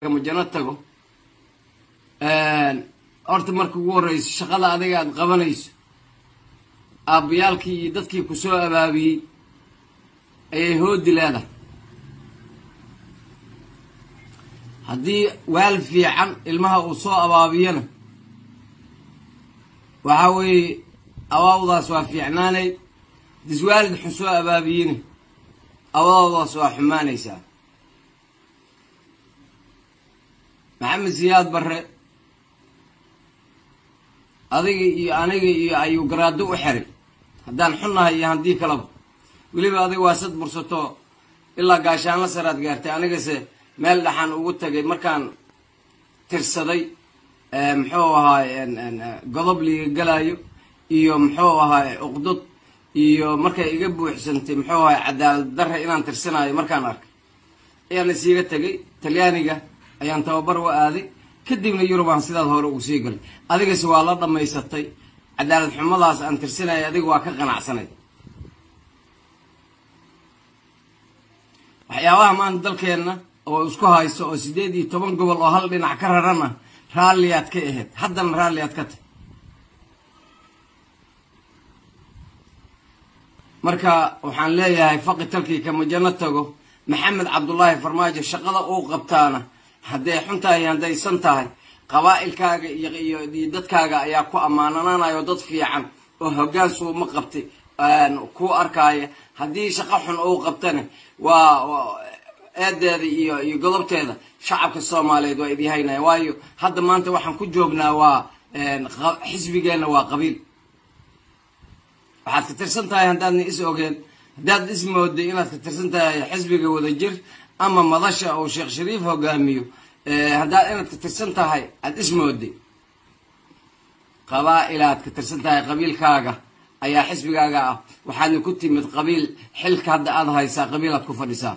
mujana tago horta marka ugu horeyso shaqada adiga aad qabanayso aabayaalkii iyo dadkii ku soo abaabiyey ayay hoodi leedahay haddii waal fiican ilmaha uu soo abaabiyana waxa weeye awaawdaas waa fiicnaanayd diswaalid xun soo abaabiyina awaawdaas waa xumaanaysaa maxamed siyaad barre adiga iyo aniga iyo ayuu garaado u xiray haddaan xunnahay iyo haddii kalaba weliba adiga waa sad bursato ilaa gaashaanla saraad gaartay anigase meel dhaxan ugu tagay markaan tirsaday muxuu ahaay godob liiga galaayo iyo muxuu ahaay uqdod iyo markay iga buuxsantay muxuu ahaay cadaalad darre inaan tirsanaayo markaan arkay ayaan isiiga tagay talyaaniga ayaan tababar u aaday kadibna yurubaan sidaad hore ugu sii galay adigase waa la dhammaysatay cadaalad xumadaas aan tirsanaya adiga waa ka qanacsanay waxyaabaha maanta dalkeenna oo isku haysto oo 18 gobol oo hal dhinac ka rarana raalliyaad ka ahayd haddana raalliyaad ka tahay marka waxaan leeyahay faqi talkii kama janno tago maxamed cabdullaahi farmaajo shaqada uu qabtaana hadday xun tahay haddaysan tahay qabaa'ilkaaga iyo dadkaaga ayaa ku ammaananaanayo dad fiican oo hoggaan suuma qabtay ku arkaaya haddii shaqo xun uu qabtana waa eedeeda iyo godobteeda shacabka Soomaaliyeed waa idin haynaya waayo hadda maanta waxaan ku joognaa waa xisbigeena waa qabiil waxaad ka tirsan tahay haddaad is ogeen haddaad ismooday inaad ka tirsan tahay xisbiga wadajir ama madasha oo Sheekh Shariif hogaamiyo haddaad inaad ka tirsan tahay aad ismooday qabaa'ilaad ka tirsan tahay qabiilkaaga ayaa xisbigaaga ah waxaadna ku timid qabiil xilka hadda aad haysaa qabiilaad ku fadhisaa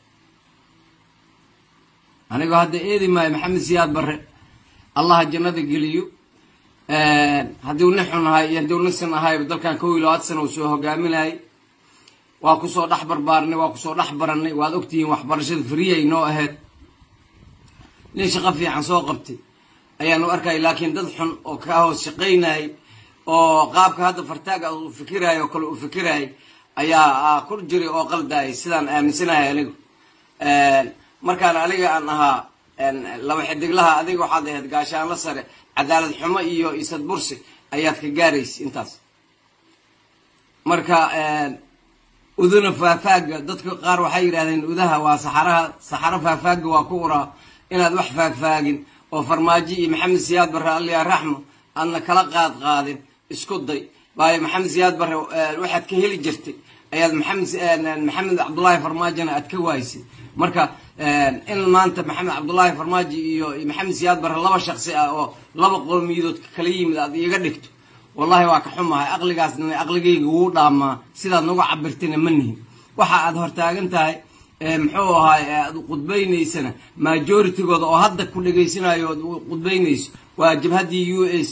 aniga hadda eedi maayo maxamed siyaad barre allah jannada geliyo hadduu nixunahay iyo hadduu nisan ahay dalkan 12 sano uu soo hogaaminayay waa ku soo dhax barbaarnay waa ku soo dhax baranay waad ogtihiin waxbarashada free ay noo ahayd nin shaqo fiican soo qabtay ayaanu arkay laakiin dad xun oo ka hoos shaqeynay oo qaabka hadda fartaaga uu fikirayo kale uu fikirayo ayaa ku jiray oo qaldaay sidaan aaminsanahay anigu markaan aniga aan ahaa laba xidiglaha adiga waxaad ahayd gaashaan la sare cadaalad xumo iyo isad bursi ayaad ka gaaraysay intaas marka uduna faafaaga dadka qaar waxay yiraahdeen udaha waa saxara faafaaga waa ku uraa inaad wax faagfaagin oo farmaajo iyo maxamed siyaad barre allah raxmo aadna kala qaadin isku day waayo maxamed siyaad barre waxaad ka heli jirtay ayaad maxamed cabdullaahi farmaajona aad ka waysay marka in maanta maxamed cabdullaahi farmaajo iyo maxamed siyaad barre laba shakhsi ah oo laba qowmiyadood kala yimid aad iga dhigto wallahi waa ka xumahay aqligaasna aqligayga wuu dhaamaa sidaad nagu cabirtayna ma nihin waxa aad hortaagan tahay muxuu ahaay aad qudbaynaysana majoritigooda oo hadda ku dhageysanayo qudbaynayso waa jabhadii UAC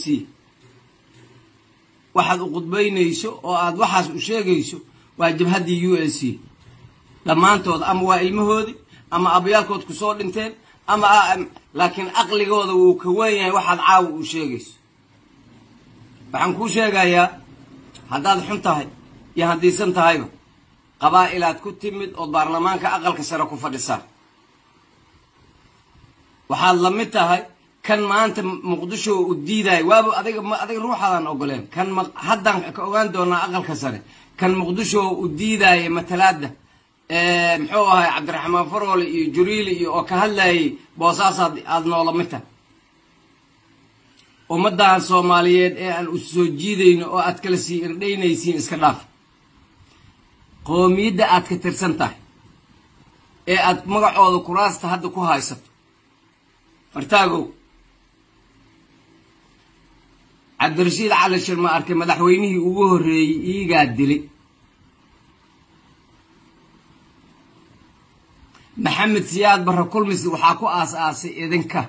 waxaad qudbaynayso oo aad waxaas u sheegayso waa jabhadii UAC dhamaantood ama waa ilmahoodi ama abayaalkood ku soo dhinteen ama laakiin aqligooda wuu ka weyn yahay waxaad caawi u sheegayso waxaan ku sheegayaa haddaad xun tahay iyo haddiisan tahayba qabaa'ilaad ku timid oo baarlamaanka aqalka sare ku fadhisaa waxaad la mid tahay kan maanta muqdisho u diiday waaba adiga ruuxadan ogoleen kan haddaan ka ogaan doonaa aqalka sare kan muqdisho u diiday matalaada muxuu ahay cabdiraxmaan faroole iyo juriili iyo oo ka hadlayay boosaas aad noola mid tahay ummaddan Soomaaliyeed ee aan u soo jiidayno oo aad kala sii irdhaynaysiin iska dhaaf qoomiyadda aad ka tirsan tahay ee aad magacooda kuraasta hadda ku haysato fartaagow cabdirashiid cali shirma arkay madaxweynihii ugu horreeyay iigaa dilay maxamed siyaad barre kulmis waxaa ku aas-aasay idinka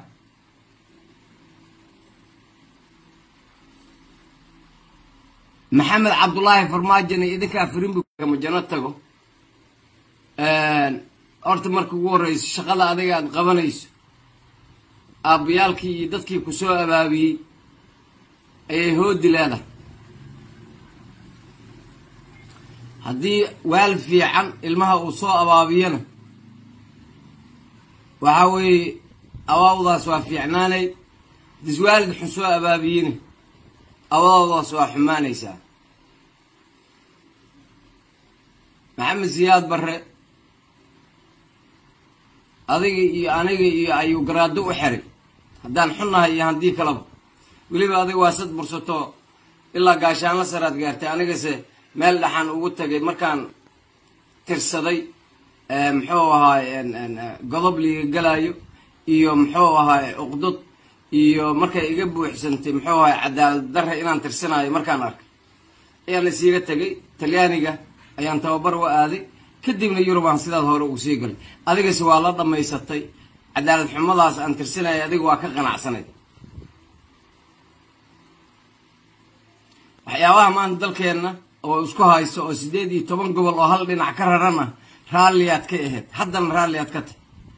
maxamed cabdullaahi farmaajona idinkaa firimbi kama janno tago horta marka ugu horeyso shaqada adiga aad qabanayso aabayaalkii iyo dadkii ku soo abaabiyey ayay hoodi leedahay. haddii waal fiican ilmaha uu soo abaabiyana waxa weeye abaawdaas waa fiicnaanay. hadis waalid xun soo abaabiyina abaawdaas waa xumaanaysaa. maxamed siyaad barre adiga iyo aniga iyo ayuu garaado u xiray haddaan xunnahay iyo haddii kalaba. weliba adiga waa sad bursato ilaa gaashaanla saraad gaartay, anigase meel dhaxan ugu tagay markaan tirsaday muxuu ahaay godob liiga galaayo iyo muxuu ahaay uqdod iyo markay iga buuxsantay muxuu ahaay cadaalad darre inaan tirsanayo markaan arkay ayaan isiiga tagay. talyaaniga ayaan tababar u aaday, kadibna yurubaan sidaad hore ugu sii galay. adigase waa la dhammaysatay cadaalad xumadaas aan tirsanaya, adiga waa ka qanacsanay. waxyaabaha maanta dalkeenna oo isku hayso oo 18 gobol oo hal dhinac ka rarana raalliyaad ka ahayd, haddana raalliyaad ka tahay.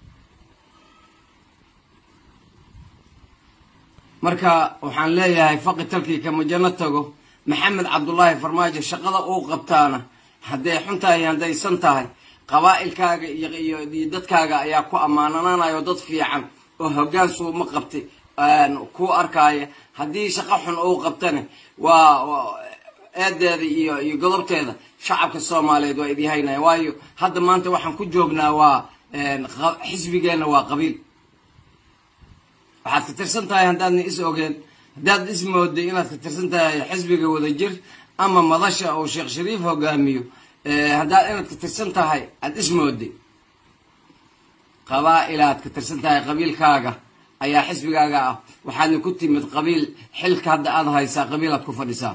marka waxaan leeyahay faqi talkii kama janno tago. maxamed cabdullaahi farmaajo shaqada uu qabtaana hadday xun tahay haddaysan tahay qabaa'ilkaaga iyo dadkaaga ayaa ku ammaananaanayo dad fiican oo hoggaan suuma qabtay ku arkaaya. haddii shaqo xun uu qabtana waa eedeeda iyo godobteeda shacabka Soomaaliyeed waa idin haynaya. waayo hadda maanta waxaan ku joognaa waa xisbigeena waa qabiil. waxaad ka tirsan tahay haddaadna is ogeen, haddaad is mooday inaad ka tirsan tahay xisbiga Wadajir ama madasha oo Sheekh Shariif hogaamiyo, haddaad inaad ka tirsan tahay aad is mooday qabaa'ilaad ka tirsan tahay qabiilkaaga ayaa xisbigaaga ah. waxaadna ku timid qabiil, xilka hadda aad haysaa qabiilaad ku fadhisaa.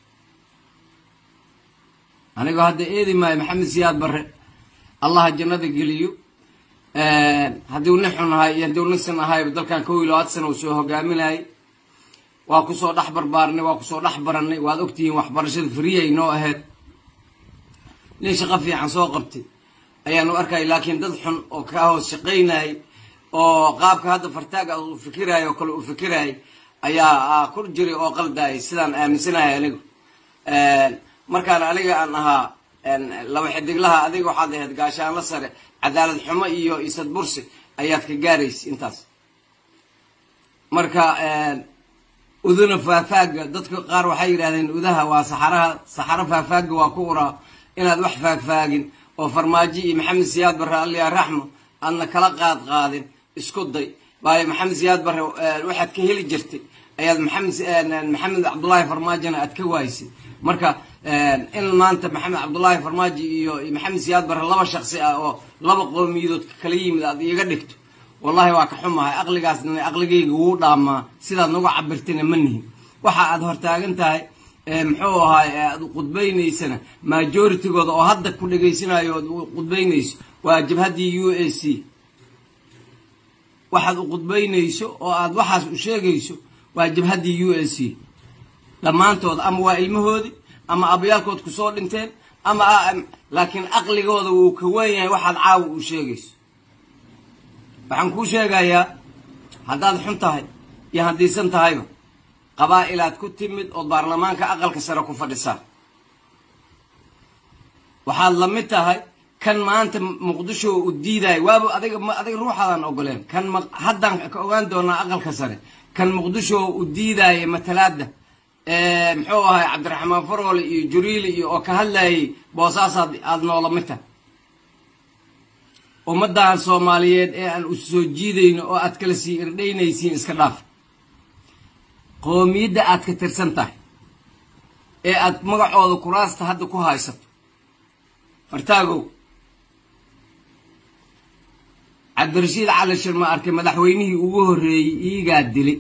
anigoo hadda eedi maayo maxamed siyaad barre, allaha jannada geliyo. haddii nin xun ahay iyo haddii nin san ahayba dalkan 21 sano uu soo hogaaminayay. waa kusoo dhex barbaarnay, waa kusoo dhex barannay. waad ogtihiin waxbarashada friyay noo ahayd. nin shaqo fiican soo qabtay ayaanu arkay, laakiin dad xun oo ka hoos shaqaynayay oo qaabka hadda fartaaga uu fikiraayo oo kale uu fikirayay ayaa ku jiray oo qaldaayay, sidaan aaminsanahay anigu. markaan aniga aan ahaa laba xidiglaha, adiga waxaad ahayd gaashaanla sare, cadaalad xumo iyo isad bursi ayaad ka gaaraysay intaas. marka uduna faafaaga dadka qaar waxay yidhahdeen udaha waa saxaro faafaaga waa ku uraa inaad wax faagfaagin oo farmaajo iyo maxamed siyaad barre alliya raxmo aadna kala qaadin isku day. waayo maxamed siyaad barre waxaad ka heli jirtay ayaad maxamed cabdullaahi farmaajona aad ka waysay. marka in maanta maxamed cabdullaahi farmaajo iyo maxamed siyaad barre laba shaqsi ah oo laba qowmiyadood kala yimid aad iga dhigto, wallahi waa ka xumahay. aqligaasna aqligayga wuu dhaamaa, sidaad nagu cabirtayna ma nihin. waxa aad hortaagan tahay muxuu ahaay aad qudbaynaysana majoritygooda oo hadda ku dhageysanayo oo qudbaynayso waa jabhadii UAC. waxaad u qudbaynayso oo aad waxaas u sheegayso waa jabhadii UAC dhammaantood, ama waa ilmahoodii ama abayaalkood ku soo dhinteen ama laakiin aqligooda wuu ka weyn yahay waxaad caawa u sheegayso. waxaan kuu sheegayaa haddaad xun tahay iyo haddiisan tahayba qabaa'ilaad ku timid oo baarlamaanka aqalka sare ku fadhisaa. waxaad la mid tahay kan maanta muqdisho u diiday. waaba adiga ruuxadan ogoleen kan haddaan ka ogaan doonaa aqalka sare kan muqdisho u diiday matalaada muxuu ahay cabdiraxmaan faroole iyo juriili iyo oo ka hadlayay boosaasaad aad noola mid tahay. ummaddan Soomaaliyeed ee aan u soo jiidayno oo aad kala sii irdhaynaysiin iska dhaaf. qoomiyadda aad ka tirsan tahay ee aad magacooda kuraasta hadda ku haysato fartaagow. cabdirashiid cali shirma arkay madaxweynihii ugu horreeyey iigaa dilay.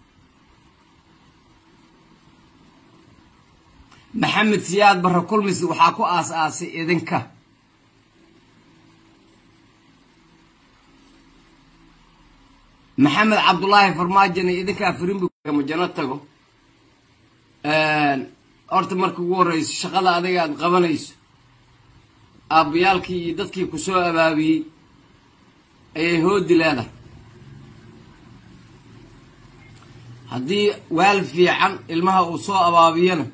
maxamed siyaad barre kulmis waxaa ku aas-aasay idinka. maxamed cabdullaahi farmaajona idinkaa firimbi kama janno tago. horta marka ugu horreyso shaqada adiga aad qabanayso aabayaalkii iyo dadkii ku soo abaabiyey ayay hoodi leedahay. haddii waal fiican ilmaha uu soo abaabiyana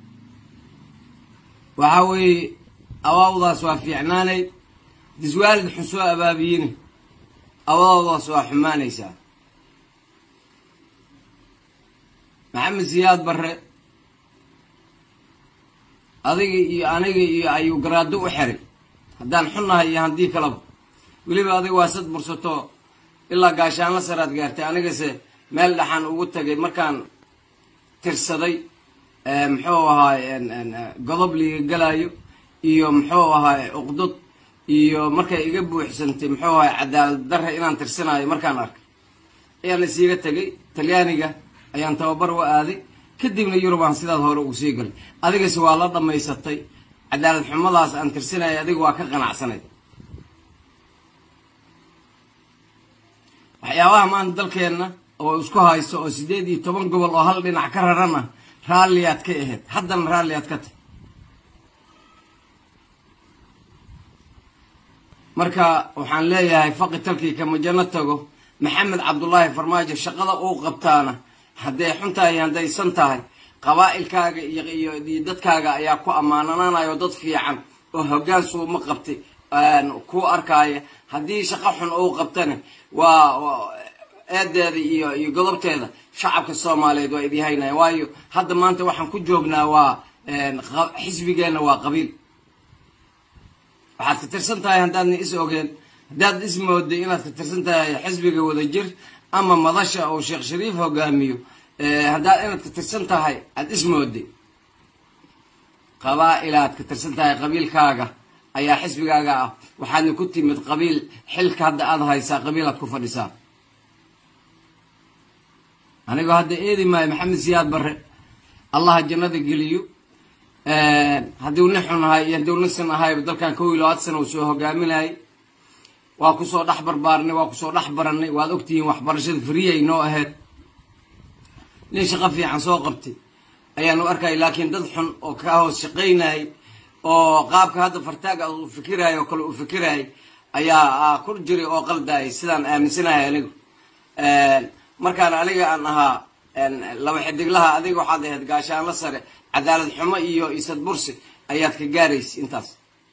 waxaa weeye abaawdaas waa fiicnaanayd haddiis waalid xun soo abaabiyina abaawdaas waa xumaanaysaa. maxamed siyaad barre adiga iyo aniga iyo ayuu garaado u xiray haddaan xunnahay iyo haddii kalaba. weliba adiga waa sad bursato ilaa gaashaanla saraad gaartay, anigase meel dhaxan ugu tagay markaan tirsaday muxuu ahaay godob liiga galayo iyo muxuu ahaay uqdod iyo markay iga buuxsantay muxuu ahaay cadaalad darre inaan tirsanayo markaan arkay ayaan isiiga tegay talyaaniga ayaan tababar u aaday, kadibna yurubaan sidaad hore ugu sii galay. adigase waa la dhammaysatay cadaalad xumadaas aan tirsanaya, adiga waa ka qanacsanay. waxyaabaha maanta dalkeenna oo isku haysto oo 18 gobol oo hal dhinac ka rarana raalliyaad ka ahayd, haddana raalliyaad ka tahay. marka waxaan leeyahay faqi talkii kama janno tago. maxamed cabdullaahi farmaajo shaqada uu qabtaana hadday xun tahay hadday san tahay qabaa'ilkaaga iyo dadkaaga ayaa ku ammaananaanayo dad fiican oo hoggaan suuma qabtay ku arkaya. haddii shaqo xun uu qabtana waa eedeeda iyo godobteeda shacabka Soomaaliyeed waa idin haynaya. waayo hadda maanta waxaan ku joognaa waa xisbigeena waa qabiil. waxaad ka tirsan tahay haddaadna is ogeen, haddaad is mooday inaad ka tirsan tahay xisbiga Wadajir ama madasha oo Sheekh Shariif hogaamiyo, haddaad inaad ka tirsan tahay aad is mooday qabaa'ilaad ka tirsan tahay qabiilkaaga ayaa xisbigaaga ah. waxaadna ku timid qabiil, xilka hadda aad haysaa qabiilaad ku fadhisaa. anigoo hadda eedi maayo maxamed siyaad barre allaha jannada geliyo. haddii nin xun ahay iyo haddii nin san ahayba dalkan 21 sano uu soo hogaaminayay. waa ku soo dhex barbaarnay, waa ku soo dhex barannay. waad ogtihiin waxbarashada free noo ahayd. nin shaqo fiican soo qabtay ayaan u arkay, laakiin dad xun oo ka hoos shaqaynayay oo qaabka hadda fartaaga uu fikiraayo oo kale uu fikirayay ayaa ku jiray oo qaldaay sidaan aaminsanahay anigu. markaan aniga aan ahaa laba xidiglaha, adiga waxaad ahayd gaashaanla sare, cadaalad xumo iyo isad bursi ayaad ka gaaraysay intaas.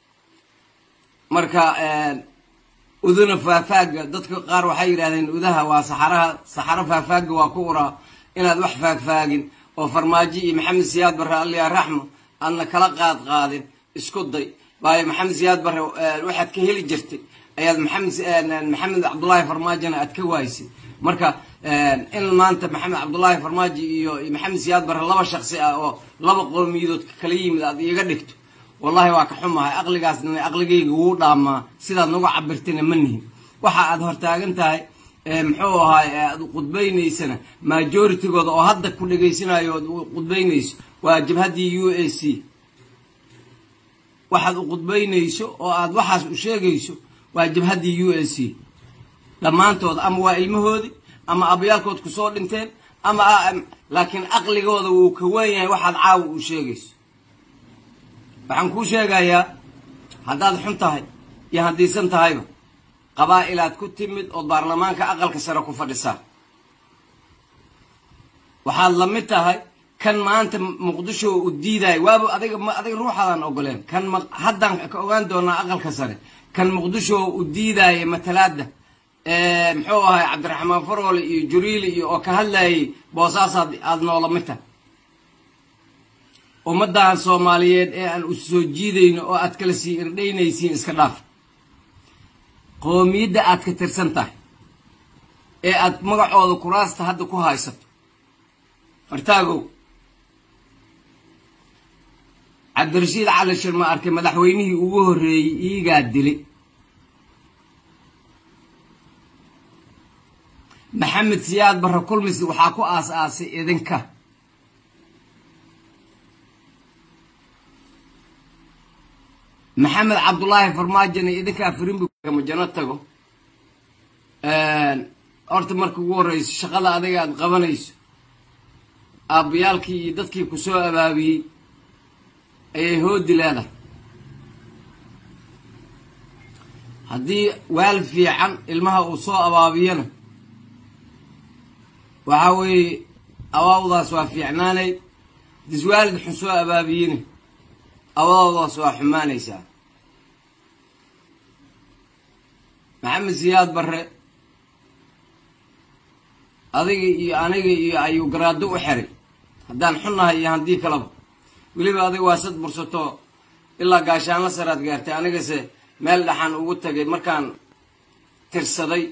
marka uduna faafaaga dadka qaar waxay yiraahdeen udaha waa saxaro faafaaga waa ku uraa inaad wax faagfaagin oo farmaajo iyo maxamed siyaad barre allah raxmo aadna kala qaadin isku day. waayo maxamed siyaad barre waxaad ka heli jirtay ayaad maxamed cabdullaahi farmaajona aad ka waysay. marka in maanta maxamed cabdullaahi farmaajo iyo maxamed siyaad barre laba shakhsi ah oo laba qowmiyadood kala yimid aad iiga dhigto, wallahi waa ka xumahay. aqligaasna aqligayga wuu dhaamaa, sidaad nagu cabirtayna ma nihin. waxa aad hortaagan tahay muxuu ahaay aad qudbaynaysana majoritigooda oo hadda ku dhageysanayo oo qudbaynayso waa jabhadii UAC. waxaad u qudbaynayso oo aad waxaas u sheegayso waa jabhadii UAC dhammaantood, ama waa ilmahoodii ama abayaalkood ku soo dhinteen ama laakiin aqligooda wuu ka weyn yahay waxaad caawa u sheegayso. waxaan kuu sheegayaa haddaad xun tahay iyo haddiisan tahayba qabaa'ilaad ku timid oo baarlamaanka aqalka sare ku fadhisaa. waxaad la mid tahay kan maanta muqdisho u diiday. waaba adiga ruuxadan ogoleen kan haddaan ka ogaan doonaa aqalka sare kan muqdisho u diiday matalaada muxuu ahay cabdiraxmaan faroole iyo juriili iyo oo ka hadlayay boosaasaad aad noola mid tahay. ummaddan Soomaaliyeed ee aan u soo jiidayno oo aad kala sii irdhaynaysiin iska dhaaf. qoomiyadda aad ka tirsan tahay ee aad magacooda kuraasta hadda ku haysato fartaagow cabdirashiid cali shirma arkay madaxweynihii ugu horreeyey iigaa dilay. maxamed siyaad barre kulmis waxaa ku aas-aasay idinka. maxamed cabdullaahi farmaajona idinkaa firimbi kama janno tago. horta marka ugu horreyso shaqada adiga aad qabanayso aabbayaalkii iyo dadkii ku soo abaabiyey ayay hoodi leedahay. haddii waal fiican ilmaha uu soo abaabiyana waxaa weeye أواوضاس وافعناني دزوالد حسوا أبابيني أواوضاس وحمانيسا محمد زياد بره أذيك أيو قرادو وحري هدان حنا هي هندي كلب وليبا أذيك واسد برصتو إلا قاشان لسرات قارتي أنا قسي مال لحن وقتها مركان ترصدي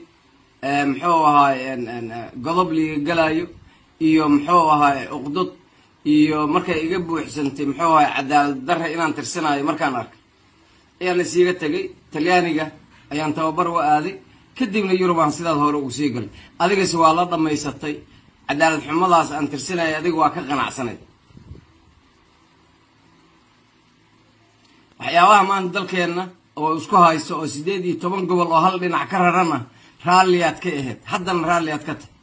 محوها قضب لي قلايو iyo muxuu ahaa uqdud iyo markay iga buuxsantay muxuu ahaa cadaal darre inaan tirsanaayo markaan arkay ayaan isiga tagay Talyaaniga ayaan tababar u aaday kadibna Yurubaan sidaad hore ugu sii galay adigase waa la dhameysatay cadaalad xumadaas aan tirsanaayo adiga waa ka qanacsanay waxyaabaha maanta dalkeena oo isku haysto oo 18 gobol oo hal dhinac ka rarana raaliyaad ka ahayd haddana raaliyaad ka tahay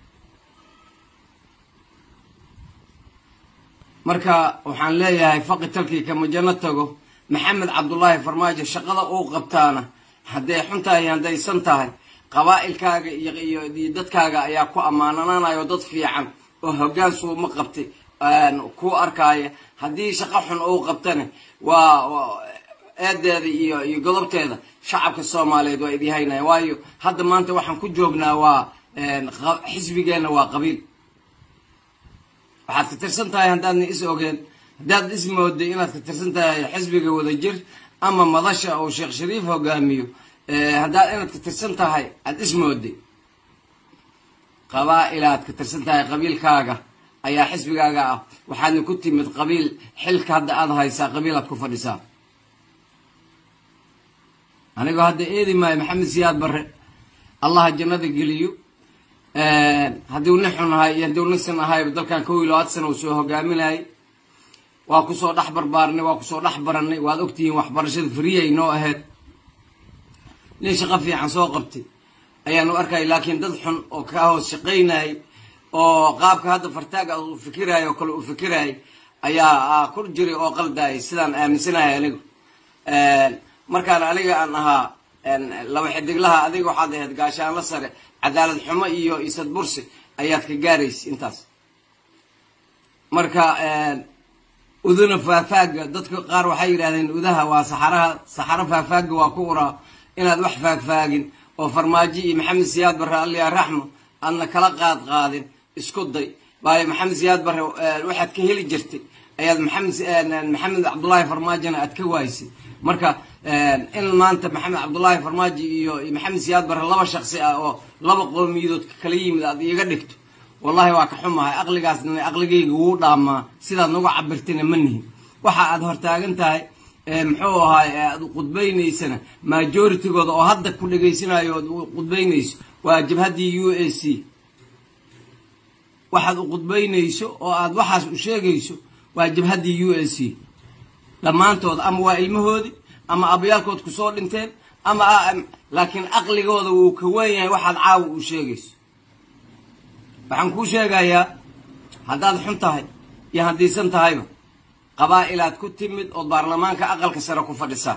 marka waxaan leeyahay faqi talkii kama janno tago maxamed cabdullaahi farmaajo shaqada uu qabtaana hadday xuntahay hadday san tahay qabaa'ilkaaga iyo dadkaaga ayaa ku ammaananaanayo dad fiican oo hoggaan suuma qabtay ku arkaya haddii shaqo xun uu qabtana waa eedeeda iyo godobteeda shacabka Soomaaliyeed waa idin haynaya waayo hadda maanta waxaan ku joognaa waa xisbigeena waa qabiil waxaad ka tirsan tahay haddaadna is ogeen haddaad is mooday inaad ka tirsan tahay xisbiga wadajir ama madasha oo Sheekh Shariif hogaamiyo haddaad inaad ka tirsan tahay aad is mooday qabaa'ilaad ka tirsan tahay qabiilkaaga ayaa xisbigaaga ah waxaadna ku timid qabiil xilka hadda aad haysaa qabiilaad ku fadhisaa aniga hadda eedi maay maxamed siyaad barre allah jannada geliyo haddii uu xunnahay iyo haddii uu san ahay dalkan 20 sano uu soo hogaaminay waa ku soo dhaxbarbaarnay waa ku soo dhaxbaranay waad ogtihiin waxbarashada free ay noo ahayd nin shaqo fiican soo qabtay ayaan u arkay laakiin dad xun oo ka hoos shaqeynay oo qaabka hadda fartaaga uu fikirayo oo kale uu fikiray ayaa ku jiray oo qaldaay sidaan aaminsanahay anigu markaan aniga aan ahaa laba xidiglaha adiga waxaad ahayd gaashaan la sare cadaalad xumo iyo isad bursi ayaad ka gaaraysi intaas marka uduna faafaaga dadka qaar waxay yiraahdeen udaha waa saxara faafaaga waa ku ura inaad wax faagfaagin oo farmaajo iyo maxamed siyaad barre allah raxmo adna kala qaadin isku day baay maxamed siyaad barre waxaad ka heli jirtay ayaad maxamed cabdullaahi farmaajona aad ka waaysi marka in maanta maxamed cabdullaahi farmaajo iyo maxamed siyaad barre laba shakhsi ah oo laba qowmiyadood kala yimid aad iga dhigto wallahi waa ka xumahay aqligaasna aqligayga wuu dhaamaa sidaad nagu cabirtayna ma nihin waxa aad hortaagan tahay muxuu ahaa aad qudbaynaysana majoritigooda oo hadda ku dhageysanayo qudbaynayso waa jabhadii UAC waxaad qudbaynayso oo aad waxaas u sheegayso waa jabhadii UAC dhamaantood ama waa ilmahoodii ama abayaalkood ku soo dhinteen ama laakiin aqligooda wuu ka weyn yahay waxaad caaw u sheegayso waxaan ku sheegayaa haddaad xun tahay iyo hadiisan tahayba qabaa'ilaad ku timid oo baarlamaanka aqalka sare ku fadhisaa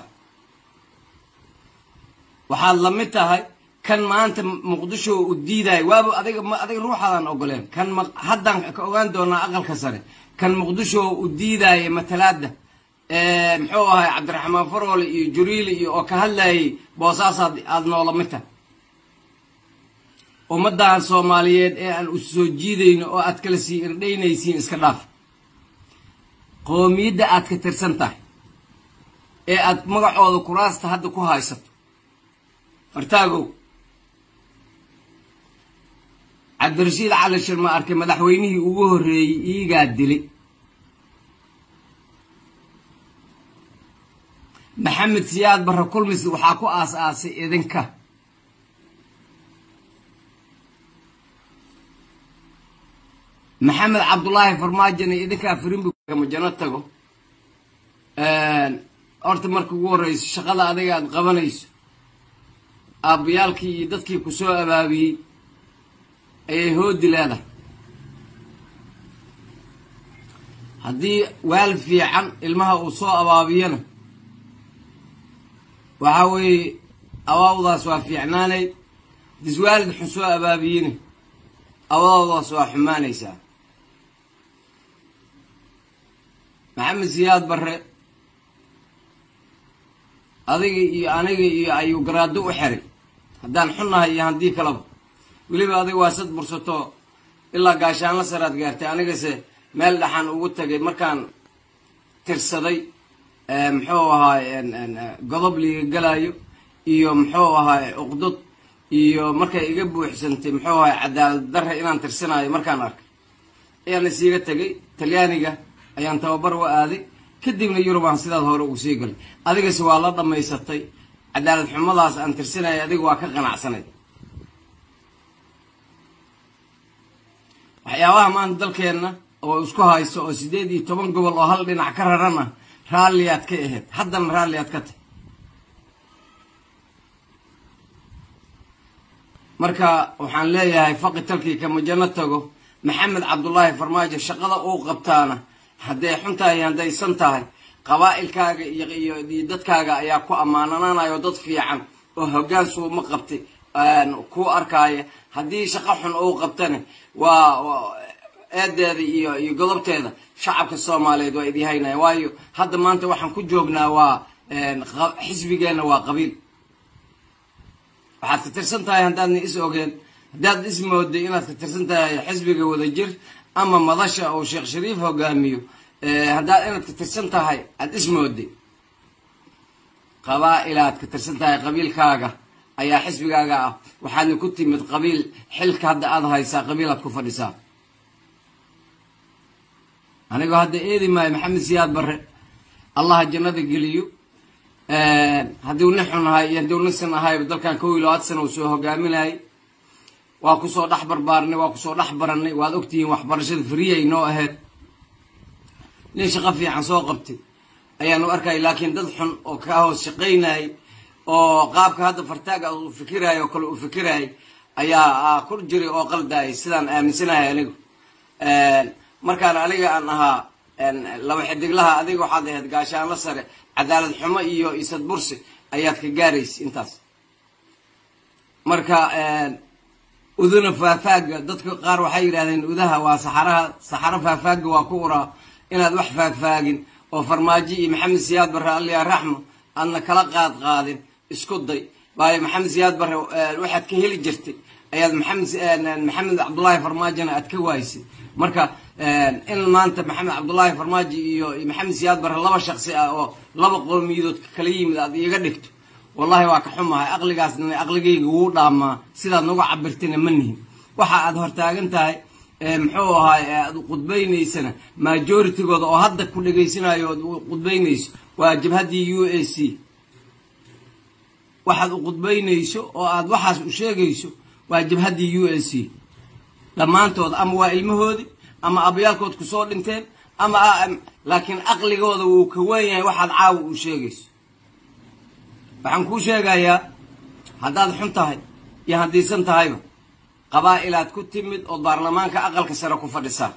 waxaad la mid tahay kan maanta muqdisho u diiday waaba adiga ruuxadan ogoleen kan haddan ka ogaan doonaa aqalka sare kan muqdisho u diiday matalaada muxuu ahay cabdiraxmaan faroole iyo juriili iyo oo ka hadlayay boosaasad aad noola mid tahay ummaddan Soomaaliyeed ee aan u soo jiidayno oo aad kala sii irdhaynaysiin iska dhaaf qoomiyadda aad ka tirsan tahay ee aad magacooda kuraasta hadda ku haysato fartaagow cabdirashiid cali shirma arkay madaxweynihii ugu horeeyay iigaa dilay maxamed siyaad barre kulmis waxaa ku aas-aasay idinka maxamed cabdullaahi farmaajona idinkaa firimbi kama janno tago horta marka ugu horreyso shaqada adiga aad qabanayso aabbayaalkii iyo dadkii ku soo abaabiyey ayay hoodi leedahay haddii waal fiican ilmaha uu soo abaabiyana waxaa weeye awaawdaas waa fiicnaanay diswaalid xun soo abaabiyina awaawdaas waa xumaanaysaa maxamed siyaad barre adiga iyo aniga iyo ayuu garaado u xiray haddaan xunnahay iyo haddii kalaba weliba adiga waa sad bursato ilaa gaashaanla saraad gaartay anigase meel dhaxan ugu tagay markaan tirsaday muxuu ahaay godob liiga galayo iyo muxuu ahaay uqdud iyo markay iga buuxsantay muxuu ahaay cadaalad darre inaan tirsanayo markaan arkay ayaan isiiga tegay talyaaniga ayaan tababar u aaday kadibna yurubaan sidaad hore ugu sii galay adigase waa la dhammaysatay cadaalad xumadaas aan tirsanaya adiga waa ka qanacsanay waxyaabaha maanta dalkeenna oo isku haysto oo 18 gobol oo hal dhinac ka raran ah raalliyaad ka ahayd haddana raalliyaad ka tahay marka waxaan leeyahay faqi talkii kama janno tago maxamed cabdullaahi farmaajo shaqada uu qabtaana hadday xun tahay hadday san tahay qabaa'ilkaaga iyo dadkaaga ayaa ku ammaananaanayo dad fiican oo hoggaan suuma qabtay ku arkaaya haddii shaqo xun uu qabtana waa eedeeda iyo godobteeda shacabka Soomaaliyeed waa idin haynaya waayo hadda maanta waxaan ku joognaa waa xisbigeena waa qabiil waxaad ka tirsan tahay haddaadna is ogeen haddaad is mooday inaad ka tirsan tahay xisbiga wadajir ama madasha oo Sheekh Shariif hogaamiyo haddaad inaad ka tirsan tahay aad is mooday qabaa'ilaad ka tirsan tahay qabiilkaaga ayaa xisbigaaga ah waxaadna ku timid qabiil xilka hadda aad haysaa qabiilaad ku fadhisaa aniga hadda eedi maayo maxamed siyaad barre allah jannada geliyo haddii uu xunnahay iyo haddii uu nahay dalkan 2 sano uu soo hogaaminayay waa ku soo dhaxbarbaarnay waa ku soo dhaxbaranay waad ogtihiin waxbarashada free ay noo ahayd nin shaqo fiican soo qabtay ayaanu arkay laakiin dad xun oo ka hoos shaqeynay oo qaabka hadda fartaaga uu fikirayo kale uu fikiray ayaa ku jiray oo qaldaay sidaan aaminsanahay anigu markaan aniga aan ahaa laba xidiglaha adiga waxaad ahayd gaashaanla sare cadaalad xumo iyo isad bursi ayaad ka gaaraysay intaas marka uduna faafaaga dadka qaar waxay yiraahdeen udaha waa saxara faafaaga waa ku ura inaad wax faagfaagin oo farmaajo iyo maxamed siyaad barre allah raxmo adna kala qaadin isku day baay maxamed siyaad barre waxaad ka heli jirtay ayaad maxamed cabdullaahi farmaajona aad ka waayisay marka in maanta maxamed cabdullaahi farmaajo iyo maxamed siyaad barre laba shakhsi ah oo laba qowmiyadood kala yimid aad iga dhigto wallahi waa ka xumahay aqligaasna aqligayga wuu dhaamaa sidaad nagu cabirtina ma nihin waxa aad hortaagan tahay muxuu ahaay aad qudbaynaysana majoritigooda oo hadda ku dhageysanayo qudbaynayso waa jabhadii UAC waxaad u qudbaynayso oo aad waxaas u sheegayso waa jabhadii UAC dhammaantood ama waa ilmahoodii ama abayaalkood ku soo dhinteen ama laakiin aqligooda wuu ka weyn yahay waxaad caaw u sheegayso waxaan ku sheegayaa haddaad xun tahay iyo hadiisan tahayba qabaa'ilaad ku timid oo baarlamaanka aqalka sare ku fadhisaa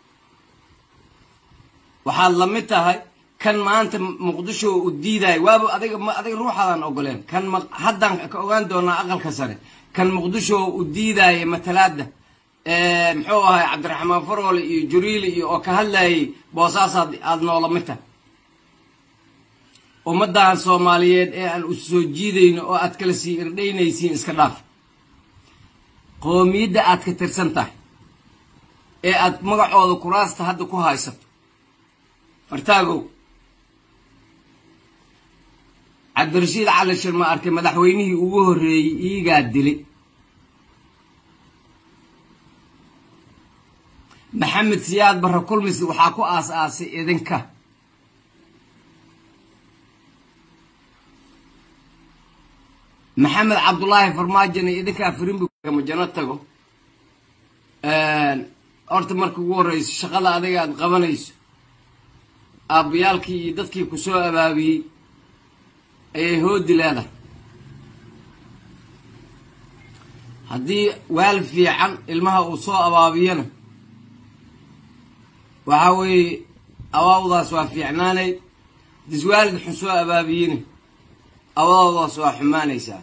waxaad la mid tahay kan maanta muqdisho u diiday waaba adiga ruuxadan ogoleen kan haddan ka ogaan doonaa aqalka sare kan muqdisho u diiday matalaada muxuu ahay cabdiraxmaan faroole iyo juriili iyo oo ka hadlayay boosaasaad aad noola mid tahay ummaddan Soomaaliyeed ee aan u soo jiidayno oo aad kala sii irdhaynaysiin iska dhaaf qoomiyadda aad ka tirsan tahay ee aad magacooda kuraasta hadda ku haysato fartaagow cabdirashiid cali shirma arkay madaxweynihii ugu horreeyay iigaa dilay maxamed siyaad barre kulmis waxaa ku aas-aasay idinka maxamed cabdullaahi farmaajona idinkaa firimbi kama janno tago horta marka ugu horreyso shaqada adiga aad qabanayso aabbayaalkii iyo dadkii ku soo abaabiyey ayay hoodi leedahay haddii waal fiican ilmaha uu soo abaabiyana waxaa weeye abaawdaas waa fiicnaanay haddiis waalid xun soo abaabiyena abaawdaas waa xumaanaysaa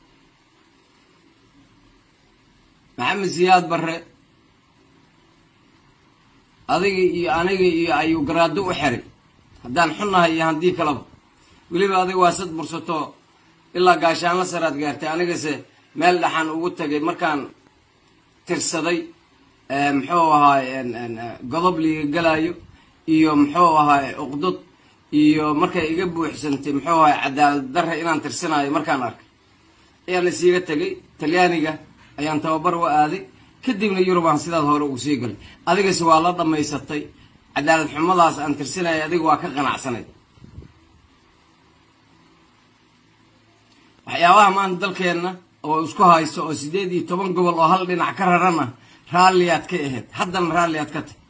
maxamed siyaad barre adiga iyo aniga iyo ayuu garaado u xiray haddaan xunnahay iyo haddii kalaba weliba adiga waa sad bursato ilaa gaashaanla saraad gaartay anigase meel dhaxan ugu tagay markaan tirsaday muxuu ahaay godob liiga galaayo iyo muxuu ahaay uqdud iyo markay iga buuxsantay muxuu ahaay cadaalad darre inaan tirsanaayo markaan arkay ayaan isiiga tegay talyaaniga ayaan tababar u aaday kadibna yurubaan sidaad hore ugu sii galay adigase waa la dhammaysatay cadaalad xumadaas aan tirsanaya adiga waa ka qanacsanay waxyaabaha maanta dalkeenna oo isku haysto oo 18 gobol oo hal dhinac ka raran ah raalliyaad ka ahayd haddana raalliyaad ka tahay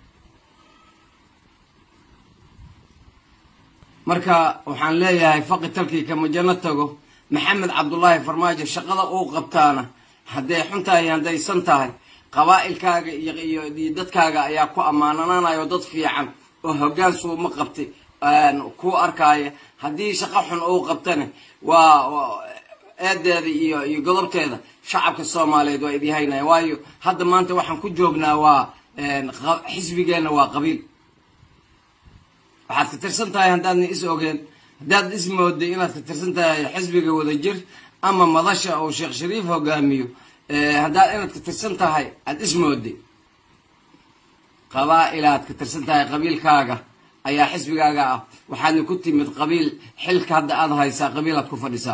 marka waxaan leeyahay faqi talkii kama janno tago maxamed cabdullaahi farmaajo shaqada uu qabtaana hadday xun tahay hadday san tahay qabaa'ilkaaga iyo dadkaaga ayaa ku ammaananaanayo dad fiican oo hoggaan suuma qabtay ku arkaaya haddii shaqo xun uu qabtana waa eedeeda iyo godobteeda shacabka Soomaaliyeed waa idin haynaa waayo hadda maanta waxaan ku joognaa waa xisbigeena waa qabiil waxaad ka tirsan tahay haddaadna is ogeen haddaad is mooday inaad ka tirsan tahay xisbiga wadajir ama madasha oo Sheekh Shariif hogaamiyo haddaad inaad ka tirsan tahay aad is mooday qabaa'ilaad ka tirsan tahay qabiilkaaga ayaa xisbigaaga ah waxaadna ku timid qabiil xilka hadda aad haysaa qabiilaad ku fadhisaa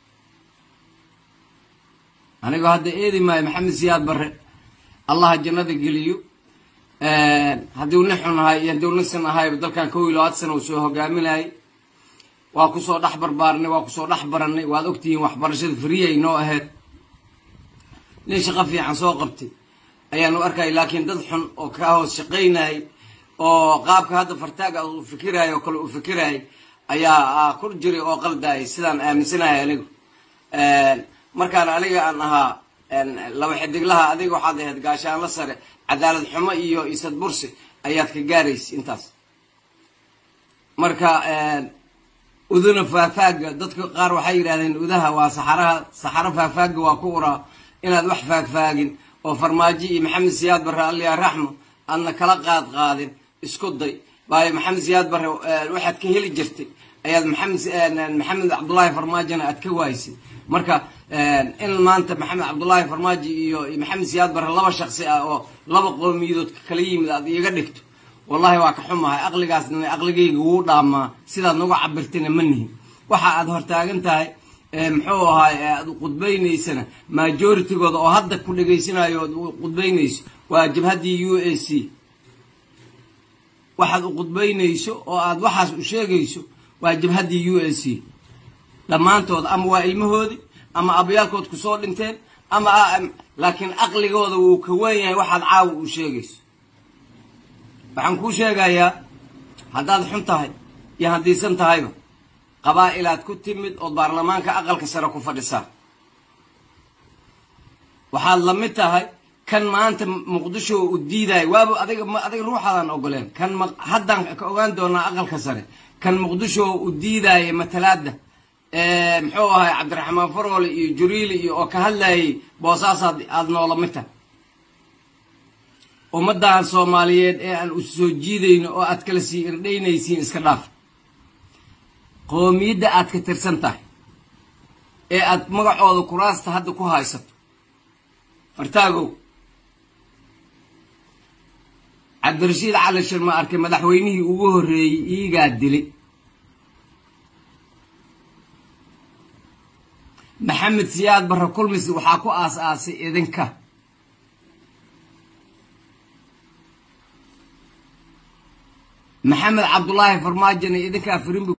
aniga hadda eedi maay maxamed siyaad barre allah jannada geliyo haddii uu xunnahay iyo haddii uu san ahay dalkan 12 sano uu soo hogaaminay waa ku soo dhax barbaarnay waa ku soo dhax baranay waad ogtihiin waxbarashada free ay noo ahayd nin shaqo fiican soo qabtay ayaan u arkay laakiin dad xun oo ka hoos shaqeynay oo qaabka hadda fartaaga uu fikirayo kale uu fikirayo ayaa ku jiray oo qaldaay sidaan aaminsanahay anigu markaan aniga aan ahaa laba xidiglaha adiga waxaad ahayd gaashaanla sare cadaalad xumo iyo isad bursi ayaad ka gaaraysay intaas marka uduna faafaaga dadka qaar waxay yiraahdeen udaha waa saxara faafaaga waa ku uraa inaad wax faagfaagin oo farmaajo iyo maxamed siyaad barre allah raxmo adna kala qaadin isku day baay maxamed siyaad barre waxaad ka heli jirtay ayaad maxamed cabdullaahi farmaajona aad ka waayisay marka in maanta maxamed cabdullaahi farmaajo iyo maxamed siyaad barre laba shakhsi ah oo laba qowmiyadood kala yimid aad iga dhigto wallahi waa ka xumahay aqligaasna aqligayga wuu dhaamaa sidaad nagu cabirtina ma nihin waxa aad hortaagan tahay muxuu ahaay aad qudbaynaysana majoritigooda oo hadda ku dhageysanayo qudbaynayso waa jabhadii UAC waxaad u qudbaynayso oo aad waxaas u sheegayso waa jabhadii UAC dhamaantood ama waa ilmahoodi ama abayaalkood ku soo dhinteen ama laakiin aqligooda wuu ka weyn yahay waxaad caaw u sheegayso waxaan ku sheegayaa haddaad xun tahay iyo haddii san tahayba qabaa'ilaad ku timid oo baarlamaanka aqalka sare ku fadhisaa waxaad la mid tahay kan maanta muqdisho u diiday waaba adiga ruuxadan ogoleen kan haddaan ka ogaan doonaa aqalka sare kan muqdisho u diiday matalaada muxuu ahay cabdiraxmaan faroole iyo juriili iyo oo ka hadlayay boosaasaad aad noola mid tahay ummaddan Soomaaliyeed ee aan u soo jiidayno oo aad kala sii irdhaynaysiin iska dhaaf qoomiyadda aad ka tirsan tahay ee aad magacooda kuraasta hadda ku haysato fartaagow cabdirashiid cali shirma arkay madaxweynihii ugu horeeyay iigaa dilay maxamed siyaad barre kulmis waxaa ku aas-aasay idinka maxamed cabdullaahi farmaajona idinkaa firimbi